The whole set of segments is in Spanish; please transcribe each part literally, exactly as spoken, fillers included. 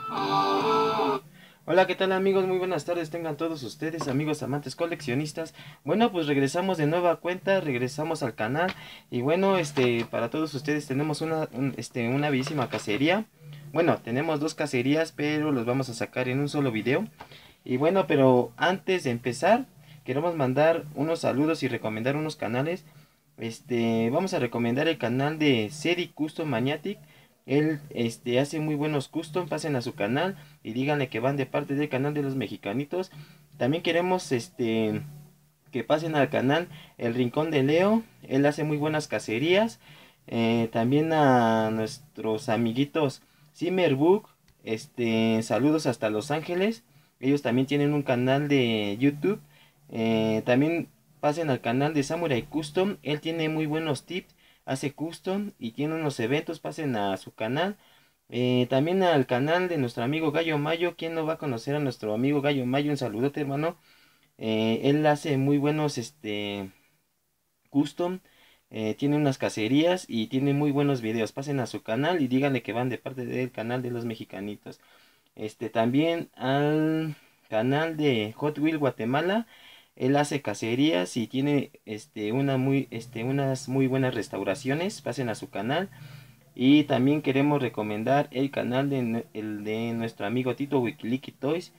Hola, ¿qué tal amigos? Muy buenas tardes tengan todos ustedes, amigos amantes coleccionistas. Bueno, pues regresamos de nueva cuenta, regresamos al canal. Y bueno, este, para todos ustedes tenemos una, un, este, una bellísima cacería. Bueno, tenemos dos cacerías, pero los vamos a sacar en un solo video. Y bueno, pero antes de empezar, queremos mandar unos saludos y recomendar unos canales. Este, vamos a recomendar el canal de Cedi Custom Maniatic. Él este, hace muy buenos custom, pasen a su canal y díganle que van de parte del canal de los mexicanitos. También queremos este, que pasen al canal El Rincón de Leo, él hace muy buenas cacerías. Eh, también a nuestros amiguitos Zimmerbook, este, saludos hasta Los Ángeles. Ellos también tienen un canal de YouTube. Eh, también pasen al canal de Samurai Custom, él tiene muy buenos tips, hace custom y tiene unos eventos, pasen a su canal. Eh, también al canal de nuestro amigo Gallo Mayo. ¿Quién no va a conocer a nuestro amigo Gallo Mayo? Un saludote, hermano. Eh, él hace muy buenos este custom, eh, tiene unas cacerías y tiene muy buenos videos. Pasen a su canal y díganle que van de parte del canal de los mexicanitos. Este también al canal de Hot Wheel Guatemala. Él hace cacerías y tiene este, una muy, este, unas muy buenas restauraciones. Pasen a su canal. Y también queremos recomendar el canal de, el de nuestro amigo Tito Wikiliki Toys.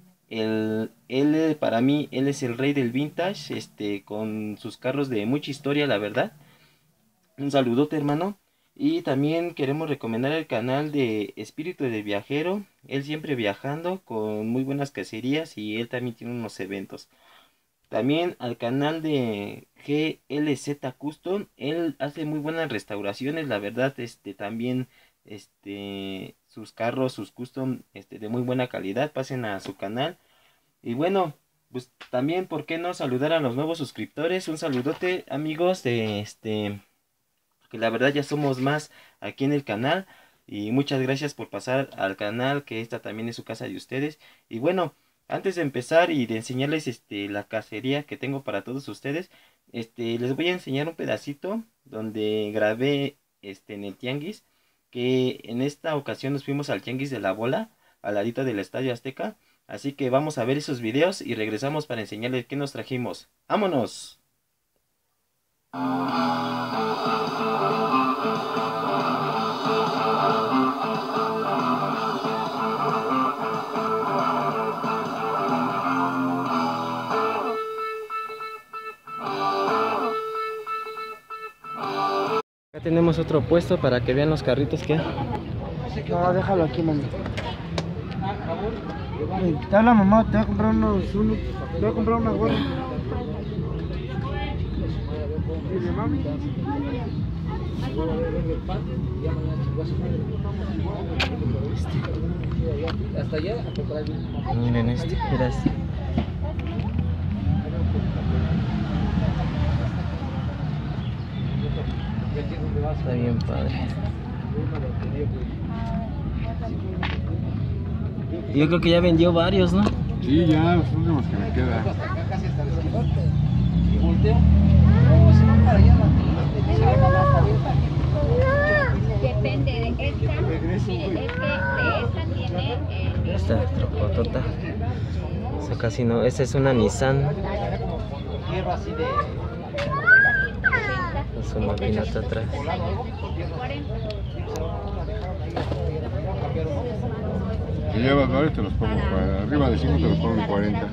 El, él, para mí, él es el rey del vintage, este, con sus carros de mucha historia, la verdad. Un saludote, hermano. Y también queremos recomendar el canal de Espíritu de Viajero. Él siempre viajando con muy buenas cacerías y él también tiene unos eventos. También al canal de G L Z Custom, él hace muy buenas restauraciones, la verdad, este también este sus carros, sus custom este de muy buena calidad, pasen a su canal. Y bueno, pues también por qué no saludar a los nuevos suscriptores. Un saludote, amigos, de este que la verdad ya somos más aquí en el canal y muchas gracias por pasar al canal, que esta también es su casa de ustedes. Y bueno, antes de empezar y de enseñarles este la cacería que tengo para todos ustedes, este les voy a enseñar un pedacito donde grabé este en el tianguis, que en esta ocasión nos fuimos al tianguis de la bola, al ladito del Estadio Azteca. Así que vamos a ver esos videos y regresamos para enseñarles qué nos trajimos. ¡Vámonos! Acá tenemos otro puesto para que vean los carritos que... No, déjalo aquí, mami. Te habla mamá, te voy a comprar unos... unos te voy a comprar una gorra. Dile, mami. Este. Hasta allá. Miren este, mira este. Está bien padre. Yo creo que ya vendió varios, ¿no? Sí, ya los últimos que me quedan. ¿Y volteo? Depende de esta. Mire, es que de esta tiene. Eh, Esta trocotota. Esa casi no. Esta es una Nissan. Tierra así de... Con su maquinota atrás. Si llevas varios te los pongo para arriba de cinco, te los pongo en cuarenta.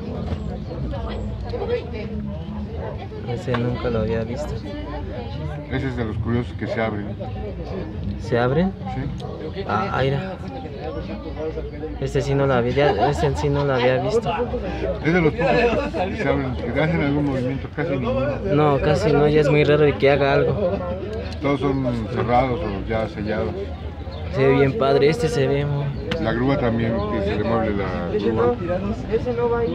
Ese nunca lo había visto. Ese es de los curiosos que se abren. ¿Se abren? ¿Sí? Ah, aire. Este sí no lo había, este sí no lo había visto. Es de los pocos que se abren, que hacen algún movimiento, casi ninguno. No, casi no, ya es muy raro que haga algo. Todos son cerrados o ya sellados. Se ve bien padre, este se ve muy... La grúa también, que se le mueve la grúa. Ese no va ahí.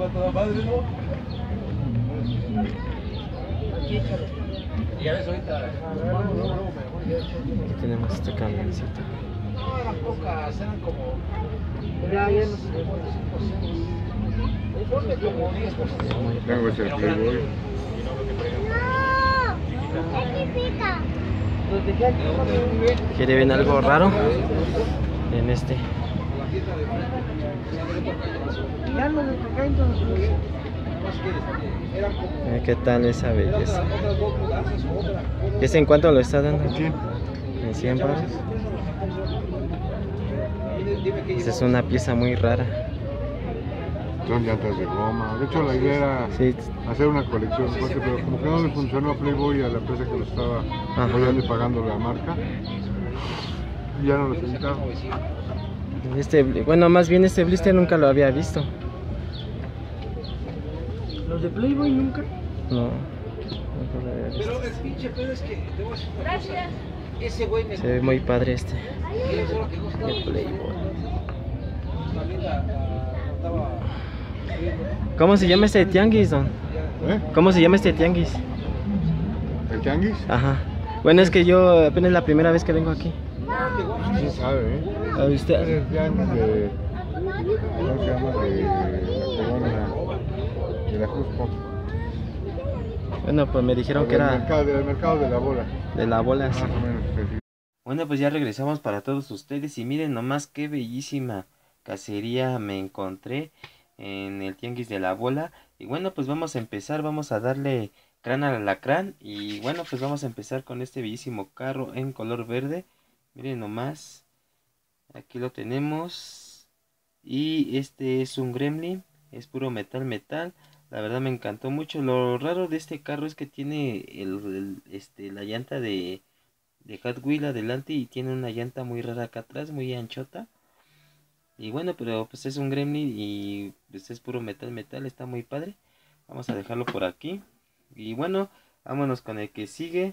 Aquí tenemos esta camioncita. No, eran pocas, eran como... Ya, ya no sé. Ponle como diez cosas. Tengo ese Playboy. ¿Quiere ver algo raro? En este. tienda de frente. Ya los de acá entonces. Eran como Eh, ¿Qué tal esa eran belleza? otras otras dos mudanzas o otra. ¿Ese en cuánto lo está dando? cien. En cien baros. Dime- dime que Esa es llevamos- una pieza muy rara. Son llantas de goma. De hecho, la idea era Sí, hacer una colección fuerte, pero como que no le funcionó a Playboy y a la empresa que lo estaba Ajá. apoyando y pagando la marca. Y ya no los invitaba. este, bueno, más bien este blister nunca lo había visto. Los de Playboy nunca. No, nunca lo había visto. Pero el pinche pedo es que te voy a decir una cosa. Gracias. Ese güey me Se ve muy padre este. ¿Qué fue lo que costó? De Playboy. También la, la estaba viendo. ¿Cómo se llama este tianguis, don? ¿Eh? ¿Cómo se llama este tianguis? ¿El tianguis? Ajá. Bueno, es que yo apenas es la primera vez que vengo aquí. ¿Quién sabe, eh? ¿A Es usted? el tianguis de... ¿Cómo se llama? De la colonia de la Jusco. Bueno, pues me dijeron que Del era mercado, del mercado de la bola. de la bola. Sí. Más o menos. sí. Bueno, pues ya regresamos para todos ustedes y miren nomás qué bellísima cacería me encontré en el tianguis de la bola. Y bueno, pues vamos a empezar, vamos a darle crán al alacrán. Y bueno, pues vamos a empezar con este bellísimo carro en color verde. Miren nomás, aquí lo tenemos. Y este es un gremlin, es puro metal metal. La verdad me encantó mucho. Lo raro de este carro es que tiene el, el- este, la llanta de, de Hot Wheel adelante y tiene una llanta muy rara acá atrás, muy anchota. Y bueno, pero pues es un gremlin y pues es puro metal metal, está muy padre. Vamos a dejarlo por aquí. Y bueno, vámonos con el que sigue.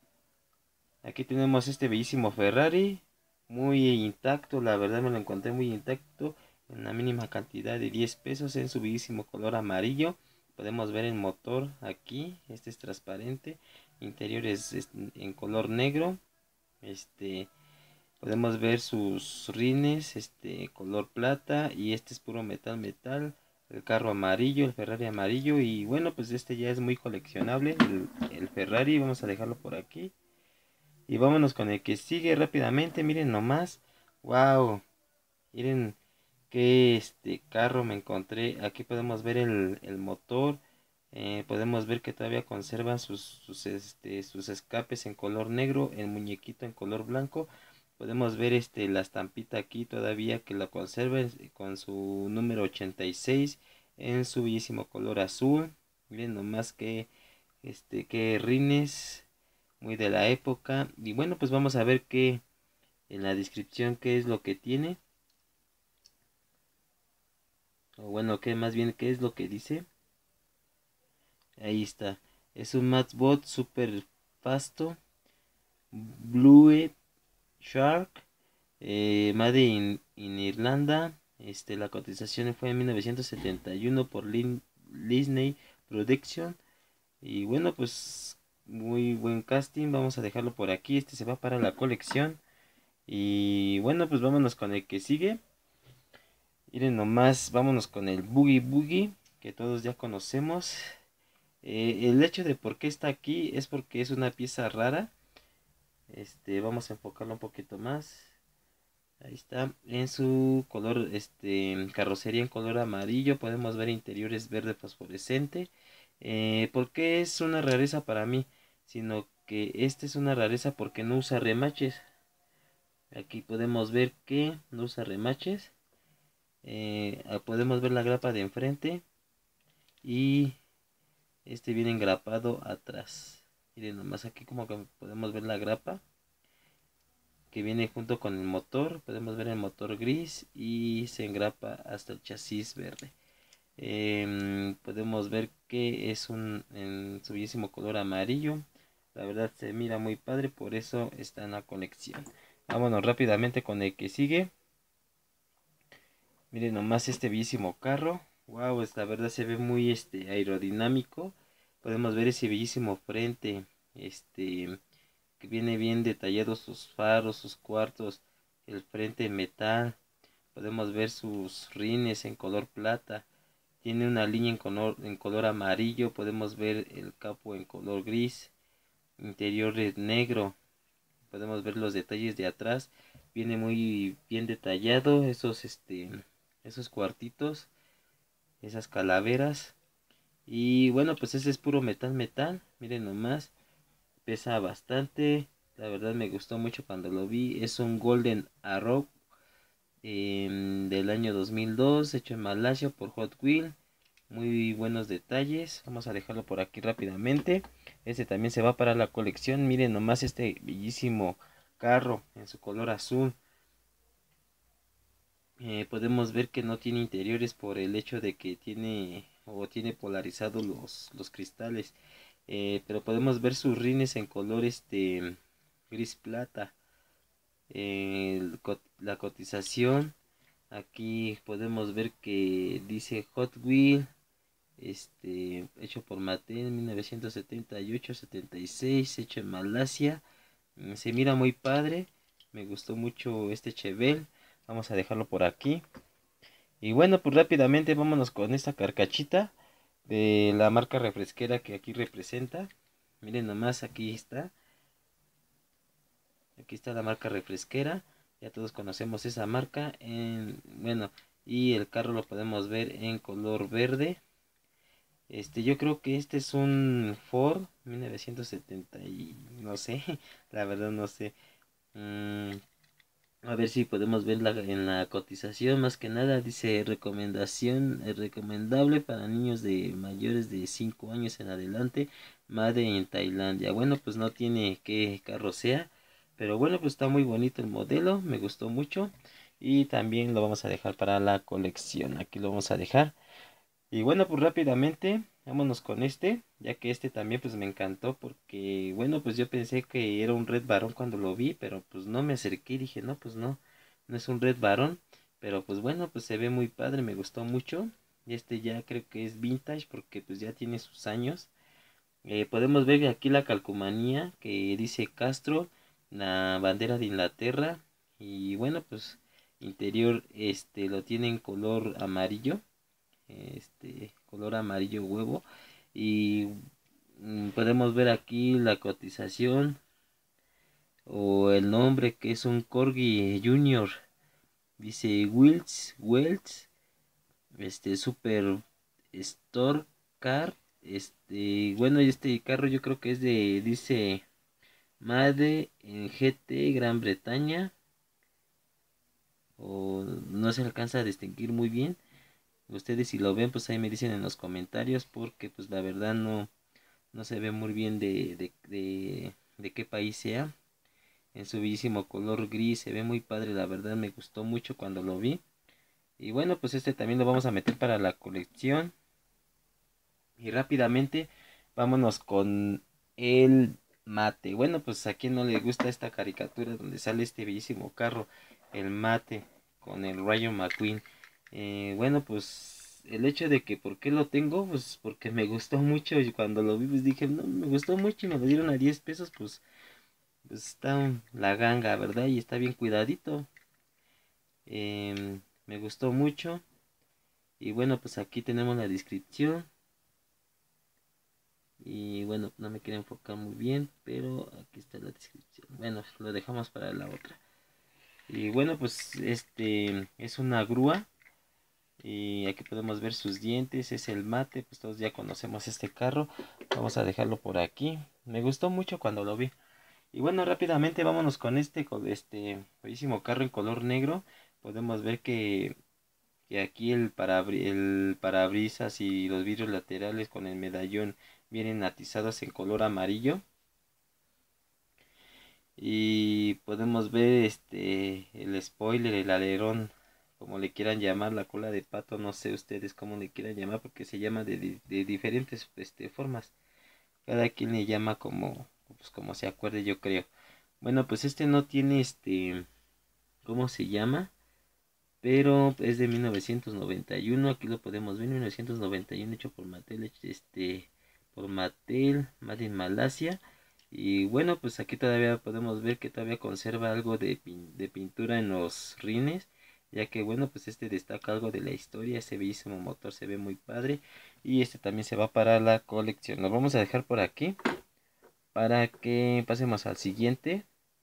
Aquí tenemos este bellísimo Ferrari, muy intacto, la verdad me lo encontré muy intacto, en la mínima cantidad de diez pesos, en su bellísimo color amarillo. Podemos ver el motor aquí, este es transparente, interior es, es en color negro, este, podemos ver sus rines, este, color plata, y este es puro metal metal. El carro amarillo, el Ferrari amarillo, y bueno, pues este ya es muy coleccionable, el, el Ferrari. Vamos a dejarlo por aquí. Y vámonos con el que sigue rápidamente. Miren nomás. Wow. Miren qué este carro me encontré. Aquí podemos ver el, el motor. Eh, podemos ver que todavía conservan sus, sus, este, sus escapes en color negro. El muñequito en color blanco. Podemos ver este la estampita aquí todavía que la conserva con su número ochenta y seis en su bellísimo color azul. Miren nomás que este que rines muy de la época. Y bueno, pues vamos a ver qué en la descripción qué es lo que tiene, o bueno, que más bien qué es lo que dice. Ahí está, es un Matchbot super fasto Blue Shark, eh, made in, in Irlanda. Este, la cotización fue en mil novecientos setenta y uno por Lin, Disney Production. Y bueno, pues muy buen casting. Vamos a dejarlo por aquí. Este se va para la colección. Y bueno, pues vámonos con el que sigue. Miren nomás, vámonos con el Boogie Boogie, que todos ya conocemos. Eh, el hecho de por qué está aquí es porque es una pieza rara. Este, vamos a enfocarlo un poquito más. Ahí está, en su color, este, carrocería en color amarillo. Podemos ver interiores verde fosforescente. Eh, ¿por qué es una rareza para mí? Sino que este es una rareza porque no usa remaches. Aquí podemos ver que no usa remaches. Eh, podemos ver la grapa de enfrente. Y este viene engrapado atrás. Miren nomás aquí como que podemos ver la grapa que viene junto con el motor. Podemos ver el motor gris y se engrapa hasta el chasis verde. Eh, podemos ver que es un en su bellísimo color amarillo. La verdad se mira muy padre, por eso está en la colección. Vámonos rápidamente con el que sigue. Miren nomás este bellísimo carro. Wow, la verdad se ve muy este aerodinámico. Podemos ver ese bellísimo frente, este que viene bien detallado, sus faros, sus cuartos, el frente en metal. Podemos ver sus rines en color plata. Tiene una línea en color, en color amarillo. Podemos ver el capo en color gris. Interior es negro. Podemos ver los detalles de atrás. viene muy bien detallado esos este esos cuartitos, esas calaveras. Y bueno, pues ese es puro metal metal, miren nomás, pesa bastante, la verdad me gustó mucho cuando lo vi. Es un Golden Arrow eh, del año dos mil dos, hecho en Malasia por Hot Wheels. Muy buenos detalles, vamos a dejarlo por aquí rápidamente. Este también se va para la colección, miren nomás este bellísimo carro en su color azul. Eh, podemos ver que no tiene interiores por el hecho de que tiene o tiene polarizados los, los cristales. Eh, pero podemos ver sus rines en color este gris plata. Eh, el co- la cotización, aquí podemos ver que dice Hot Wheel, este hecho por Mattel mil novecientos setenta y ocho setenta y seis, hecho en Malasia. Mm, se mira muy padre, me gustó mucho este Chevelle. Vamos a dejarlo por aquí. Y bueno, pues rápidamente vámonos con esta carcachita de la marca refresquera que aquí representa. Miren nomás, aquí está. Aquí está la marca refresquera. Ya todos conocemos esa marca. En, bueno, y el carro lo podemos ver en color verde. Este, yo creo que este es un Ford mil novecientos setenta y no sé, la verdad no sé. Mm, a ver si podemos verla en la cotización. Más que nada dice recomendación eh, recomendable para niños de mayores de cinco años en adelante, Made en Tailandia. Bueno, pues no tiene qué carro sea, pero bueno, pues está muy bonito el modelo, me gustó mucho. Y también lo vamos a dejar para la colección, aquí lo vamos a dejar. Y bueno, pues rápidamente, vámonos con este, ya que este también pues me encantó porque, bueno, pues yo pensé que era un Red Baron cuando lo vi, pero pues no me acerqué y dije, no, pues no, no es un Red Baron, pero pues bueno, pues se ve muy padre, me gustó mucho. Y este ya creo que es vintage porque pues ya tiene sus años. Eh, podemos ver aquí la calcomanía que dice Castro, la bandera de Inglaterra. Y bueno, pues interior este lo tiene en color amarillo, este color amarillo huevo. Y mm, podemos ver aquí la cotización o el nombre, que es un Corgi Junior, dice Wills Wells, este Super Store Car. Este, bueno, este carro yo creo que es de, dice Made en G T Gran Bretaña, o no se alcanza a distinguir muy bien. Ustedes si lo ven, pues ahí me dicen en los comentarios, porque pues la verdad no, no se ve muy bien de, de, de, de qué país sea. En su bellísimo color gris, se ve muy padre, la verdad me gustó mucho cuando lo vi. Y bueno, pues este también lo vamos a meter para la colección. Y rápidamente vámonos con el mate. Bueno, pues a quien no le gusta esta caricatura donde sale este bellísimo carro, el mate, con el Rayo McQueen. Eh, bueno, pues el hecho de que por qué lo tengo, pues porque me gustó mucho. Y cuando lo vi, pues dije, no, me gustó mucho y me lo dieron a diez pesos, pues, pues está la ganga, ¿verdad? Y está bien cuidadito. Em, me gustó mucho. Y bueno, pues aquí tenemos la descripción. Y bueno, no me quiero enfocar muy bien, pero aquí está la descripción. Bueno, lo dejamos para la otra. Y bueno, pues este es una grúa. Y aquí podemos ver sus dientes. Es el mate, pues todos ya conocemos este carro. Vamos a dejarlo por aquí. Me gustó mucho cuando lo vi. Y bueno, rápidamente vámonos con este, con este bellísimo carro en color negro. Podemos ver que, que aquí el, parabri el parabrisas y los vidrios laterales con el medallón vienen atizados en color amarillo. Y podemos ver este el spoiler, el alerón, como le quieran llamar, la cola de pato, no sé ustedes cómo le quieran llamar, porque se llama de, de, de diferentes este, formas. Cada quien le llama como, pues, como se acuerde, yo creo. Bueno, pues este no tiene este, ¿cómo se llama? Pero es de mil novecientos noventa y uno, aquí lo podemos ver, mil novecientos noventa y uno, hecho por Mattel, este, por Mattel, Made in Malasia. Y bueno, pues aquí todavía podemos ver que todavía conserva algo de, pin de pintura en los rines, ya que bueno, pues este destaca algo de la historia. Ese bellísimo motor se ve muy padre. Y este también se va para la colección. Lo vamos a dejar por aquí para que pasemos al siguiente.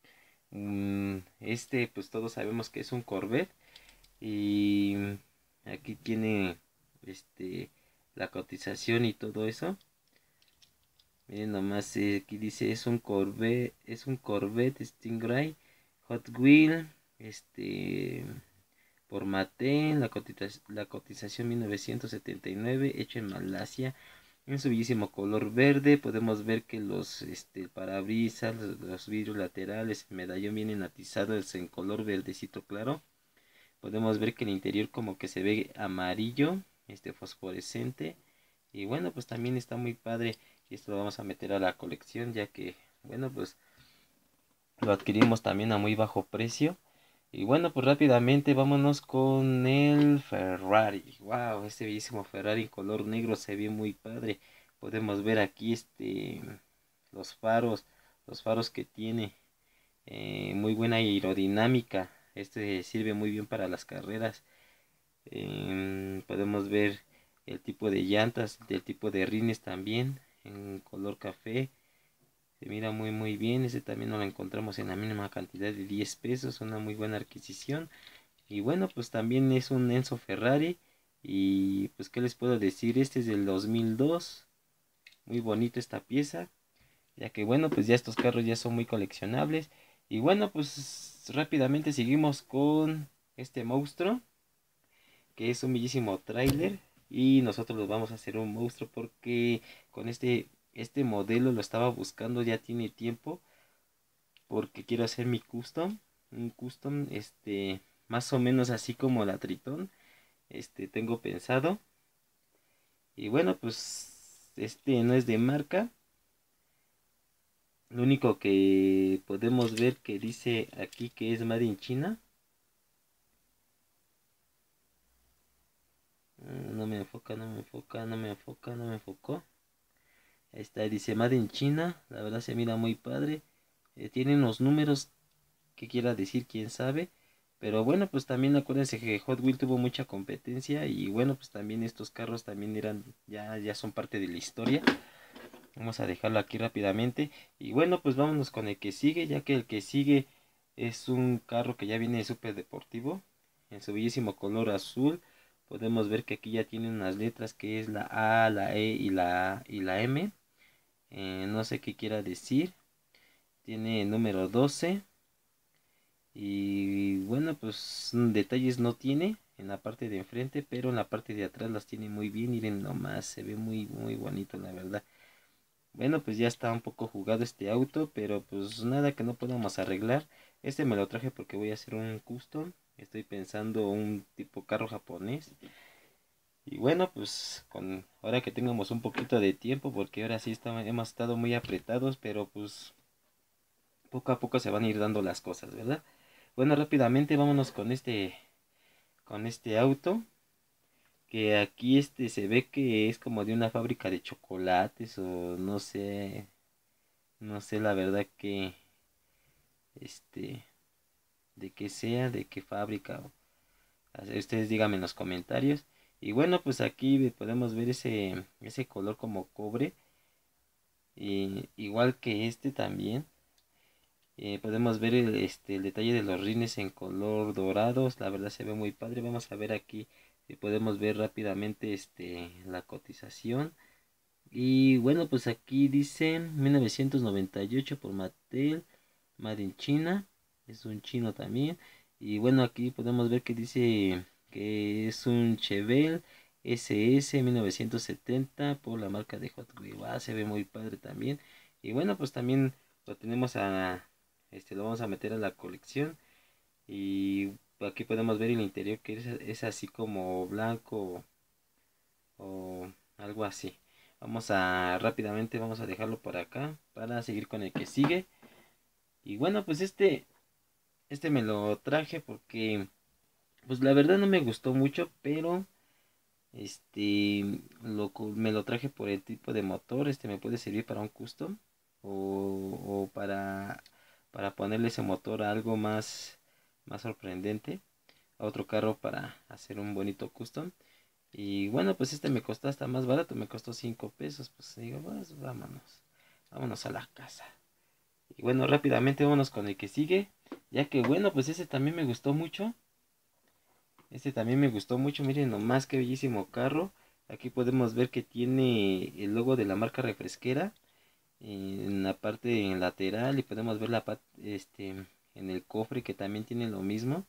Mm, este pues todos sabemos que es un Corvette. Y aquí tiene este la cotización y todo eso. Miren nomás, eh, aquí dice es un Corvette, es un Corvette Stingray Hot Wheel, este por Mattel, la, cotiza- la cotización mil novecientos setenta y nueve, hecho en Malasia, en su bellísimo color verde. Podemos ver que los este, parabrisas, los, los vidrios laterales, el medallón vienen atizados en color verdecito claro. Podemos ver que el interior como que se ve amarillo, este fosforescente. Y bueno, pues también está muy padre. Y esto lo vamos a meter a la colección, ya que, bueno, pues lo adquirimos también a muy bajo precio. Y bueno, pues rápidamente vámonos con el Ferrari. Wow, este bellísimo Ferrari en color negro se ve muy padre. Podemos ver aquí este los faros, los faros que tiene. Eh, muy buena aerodinámica. Este sirve muy bien para las carreras. Em, podemos ver el tipo de llantas, el tipo de rines también en color café. Se mira muy muy bien. Este también nos lo encontramos en la mínima cantidad de diez pesos. Una muy buena adquisición. Y bueno, pues también es un Enzo Ferrari. Y pues qué les puedo decir, este es del dos mil dos. Muy bonito esta pieza. Ya que bueno, pues ya estos carros ya son muy coleccionables. Y bueno, pues rápidamente seguimos con este monstruo, que es un bellísimo tráiler. Y nosotros los vamos a hacer un monstruo porque con este, este modelo lo estaba buscando ya tiene tiempo. Porque quiero hacer mi custom. Un custom, este, más o menos así como la Tritón. Este, tengo pensado. Y bueno, pues este no es de marca. Lo único que podemos ver que dice aquí que es Made in China. Mm, No me enfoca, no me enfoca, no me enfoca, no me enfocó. Ahí está, dice Made in China. La verdad se mira muy padre. Eh, tiene unos números que quiera decir, quién sabe. Pero bueno, pues también acuérdense que Hot Wheels tuvo mucha competencia. Y bueno, pues también estos carros también eran, ya, ya son parte de la historia. Vamos a dejarlo aquí rápidamente. Y bueno, pues vámonos con el que sigue, ya que el que sigue es un carro que ya viene súper deportivo. En su bellísimo color azul. Podemos ver que aquí ya tiene unas letras que es la A, la E y la, y la M. Eh, no sé qué quiera decir. Tiene el número doce. Y bueno, pues detalles no tiene en la parte de enfrente, pero en la parte de atrás las tiene muy bien. Miren nomás, se ve muy, muy bonito la verdad. Bueno, pues ya está un poco jugado este auto, pero pues nada que no podamos arreglar. Este me lo traje porque voy a hacer un custom. Estoy pensando un tipo carro japonés. Y bueno, pues con ahora que tengamos un poquito de tiempo, porque ahora sí está- hemos estado muy apretados, pero pues poco a poco se van a ir dando las cosas, ¿verdad? Bueno, rápidamente vámonos con este con este auto, que aquí este se ve que es como de una fábrica de chocolates o no sé, no sé la verdad que este de qué sea, de qué fábrica. O- ustedes díganme en los comentarios. Y bueno, pues aquí podemos ver ese ese color como cobre, y igual que este también. Eh, podemos ver el, este, el detalle de los rines en color dorados. La verdad se ve muy padre. Vamos a ver aquí si podemos ver rápidamente este, la cotización. Y bueno, pues aquí dice mil novecientos noventa y ocho por Mattel, Made in China. Es un chino también. Y bueno, aquí podemos ver que dice que es un Chevelle S S mil novecientos setenta por la marca de Hot Wheels. Ah, se ve muy padre también. Y bueno, pues también lo tenemos a, este, lo vamos a meter a la colección. Y aquí podemos ver el interior que es, es así como blanco o algo así. Vamos a rápidamente, vamos a dejarlo por acá para seguir con el que sigue. Y bueno, pues este, este me lo traje porque, pues la verdad no me gustó mucho, pero este, lo, co- me lo traje por el tipo de motor. Este me puede servir para un custom o, o para, para ponerle ese motor a algo más, más sorprendente, a otro carro para hacer un bonito custom. Y bueno, pues este me costó hasta más barato, me costó cinco pesos. Pues digo, pues vámonos, vámonos a la casa. Y bueno, rápidamente vámonos con el que sigue, ya que bueno, pues ese también me gustó mucho. Este también me gustó mucho, miren nomás qué bellísimo carro. Aquí podemos ver que tiene el logo de la marca refresquera en la parte lateral, y podemos ver la pat- este en el cofre que también tiene lo mismo.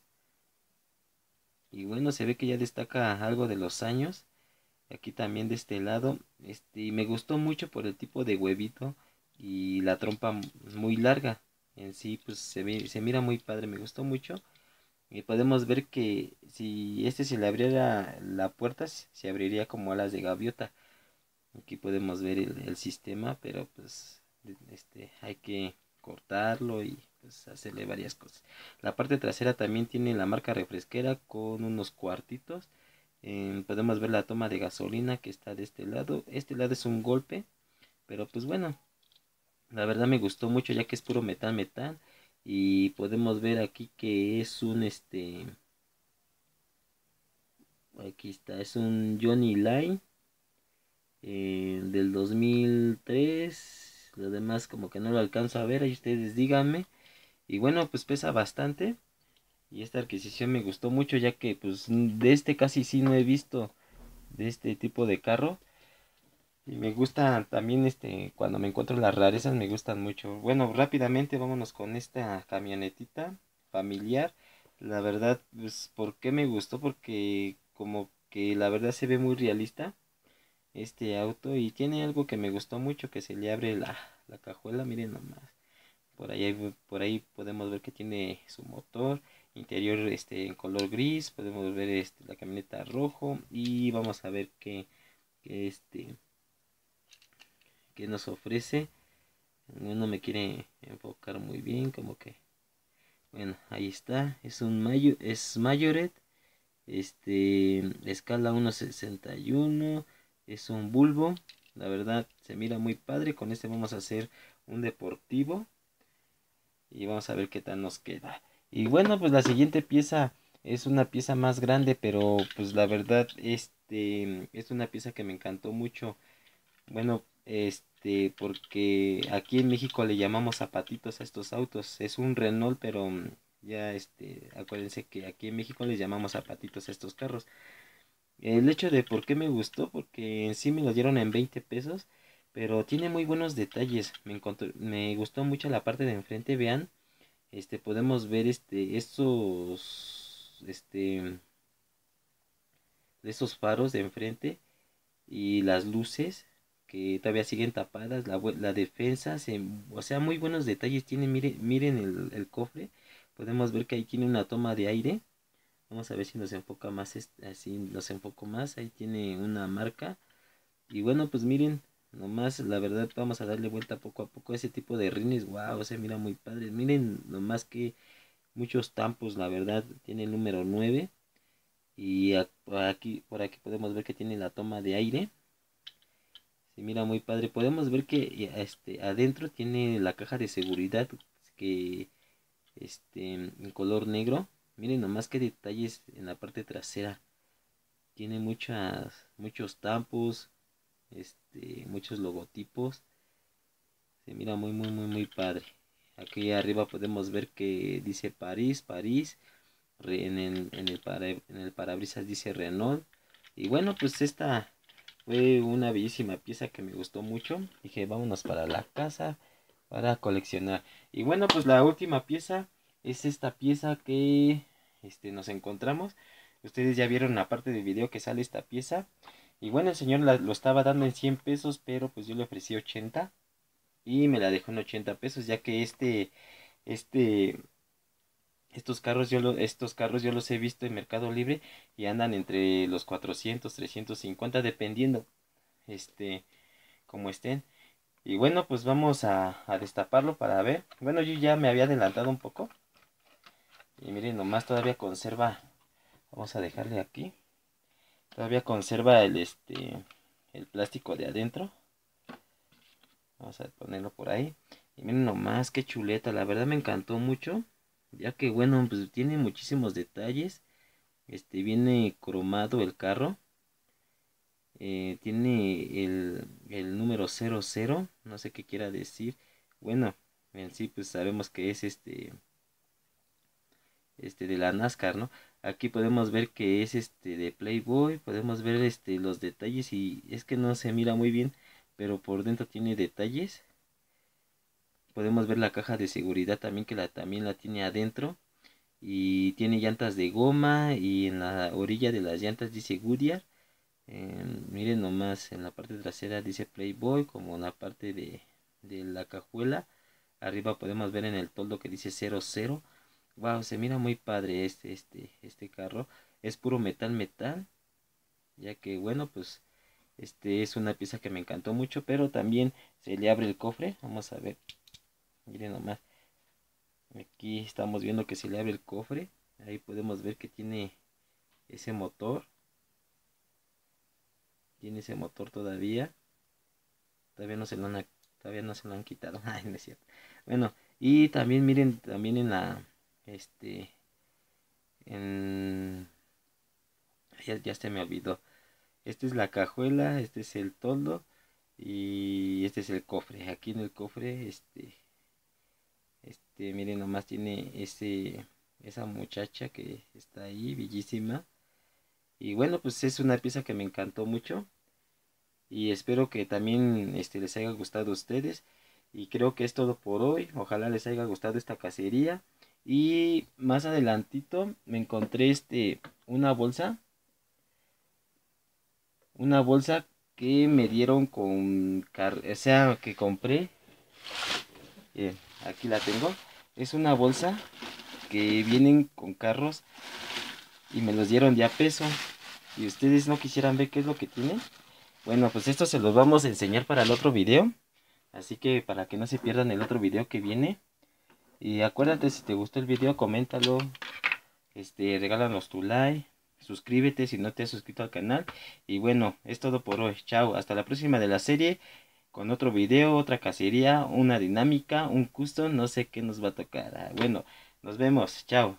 Y bueno, se ve que ya destaca algo de los años. Aquí también de este lado, este y me gustó mucho por el tipo de huevito y la trompa m- muy larga. En sí, pues se ve, se mira muy padre, me gustó mucho. Y podemos ver que si este se le abriera la puerta, se se abriría como alas de gaviota. Aquí podemos ver el, el sistema, pero pues este hay que cortarlo y pues hacerle varias cosas. La parte trasera también tiene la marca refresquera con unos cuartitos. Eh, podemos ver la toma de gasolina que está de este lado. Este lado es un golpe, pero pues bueno, la verdad me gustó mucho ya que es puro metal metal. Y podemos ver aquí que es un este aquí está, es un Johnny Line eh, del dos mil tres. Lo demás como que no lo alcanzo a ver, ahí ustedes díganme. Y bueno, pues pesa bastante. Y esta adquisición me gustó mucho ya que pues de este casi sí no he visto de este tipo de carro. Y me gusta también este cuando me encuentro las rarezas me gustan mucho. Bueno, rápidamente vámonos con esta camionetita familiar. La verdad, pues, ¿por qué me gustó? Porque como que la verdad se ve muy realista este auto y tiene algo que me gustó mucho, que se le abre la, la cajuela, miren nomás. Por ahí, hay- por ahí podemos ver que tiene su motor interior este en color gris, podemos ver este la camioneta rojo y vamos a ver qué, qué, este qué nos ofrece. No me quiere enfocar muy bien, como que bueno, ahí está, es un mayo, es Mayoret, este escala uno sesenta y uno, es un bulbo, la verdad se mira muy padre. Con este vamos a hacer un deportivo y vamos a ver qué tal nos queda. Y bueno, pues la siguiente pieza es una pieza más grande, pero pues la verdad este es una pieza que me encantó mucho. Bueno, este, porque aquí en México le llamamos zapatitos a estos autos. Es un Renault, pero mm, ya, este, acuérdense que aquí en México les llamamos zapatitos a estos carros. El hecho de por qué me gustó, porque en sí me lo dieron en veinte pesos, pero tiene muy buenos detalles. Me encontró- me gustó mucho la parte de enfrente, vean, este, podemos ver, este, estos, este, esos faros de enfrente y las luces que todavía siguen tapadas, la, bue- la defensa, se- o sea, muy buenos detalles tiene. Miren, miren el, el cofre, podemos ver que ahí tiene una toma de aire. Vamos a ver si nos enfoca más, est- así nos enfocó más, ahí tiene una marca. Y bueno, pues miren, nomás la verdad vamos a darle vuelta poco a poco a ese tipo de rines. Wow, se mira muy padre. Miren nomás que muchos tampos, la verdad, tiene el número nueve. Y a- por aquí, por aquí podemos ver que tiene la toma de aire. Se mira muy padre. Podemos ver que eh, este adentro tiene la caja de seguridad que este en color negro. Miren nomás qué detalles en la parte trasera. Tiene muchas muchos tampos, este muchos logotipos. Se mira muy muy muy muy padre. Aquí arriba podemos ver que dice París, París. Re- En el, en el, para, en el parabrisas dice Renault. Y bueno, pues esta fue una bellísima pieza que me gustó mucho. Dije, vámonos para la casa para coleccionar. Y bueno, pues la última pieza es esta pieza que este, nos encontramos. Ustedes ya vieron la parte del video que sale esta pieza. Y bueno, el señor la- lo estaba dando en cien pesos, pero pues yo le ofrecí ochenta. Y me la dejó en ochenta pesos, ya que este, este, estos carros yo lo- estos carros yo los he visto en Mercado Libre y andan entre los cuatrocientos, trescientos cincuenta dependiendo este como estén. Y bueno, pues vamos a, a destaparlo para ver. Bueno, yo ya me había adelantado un poco. Y miren, nomás todavía conserva. Vamos a dejarle aquí. Todavía conserva el este el plástico de adentro. Vamos a ponerlo por ahí. Y miren nomás qué chuleta. La verdad me encantó mucho. Ya que bueno, pues tiene muchísimos detalles. Este viene cromado el carro. Eh, tiene el, el número cero cero. No sé qué quiera decir. Bueno, En sí, pues sabemos que es este, este de la NASCAR, ¿no? Aquí podemos ver que es este de Playboy, podemos ver este los detalles y es que no se mira muy bien, pero por dentro tiene detalles. Podemos ver la caja de seguridad también que la también la tiene adentro y tiene llantas de goma y en la orilla de las llantas dice Goodyear. Eh, miren nomás, en la parte trasera dice Playboy, como en la parte de, de la cajuela. Arriba podemos ver en el toldo que dice cero cero. Wow, se mira muy padre este, este, este carro. Es puro metal, metal. Ya que bueno, pues este es una pieza que me encantó mucho. Pero también se le abre el cofre. Vamos a ver. Miren nomás. Aquí estamos viendo que se le abre el cofre. Ahí podemos ver que tiene ese motor. Tiene ese motor todavía. Todavía no se lo han, todavía no se lo han quitado. Ay, no es cierto. Bueno, y también miren, también en la, este, en, ya, ya se me olvidó. Esta es la cajuela, este es el toldo y este es el cofre. Aquí en el cofre, este, este, miren nomás tiene ese, esa muchacha que está ahí, bellísima. Y bueno, pues es una pieza que me encantó mucho. Y espero que también este, les haya gustado a ustedes. Y creo que es todo por hoy. Ojalá les haya gustado esta cacería. Y más adelantito me encontré este una bolsa. Una bolsa que me dieron con... O sea, que compré. Bien, aquí la tengo. Es una bolsa que vienen con carros. Y me los dieron de a peso. Y ustedes no quisieran ver qué es lo que tiene. Bueno, pues esto se los vamos a enseñar para el otro video. Así que para que no se pierdan el otro video que viene. Y acuérdate, si te gustó el video, coméntalo. Este, regálanos tu like. Suscríbete si no te has suscrito al canal. Y bueno, es todo por hoy. Chao, hasta la próxima de la serie. Con otro video, otra cacería, una dinámica, un custom. No sé qué nos va a tocar. Ah, bueno, nos vemos. Chao.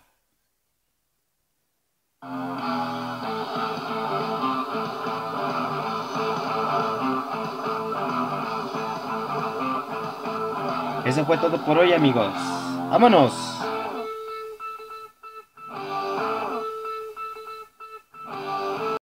Eso fue todo por hoy, amigos. ¡Vámonos!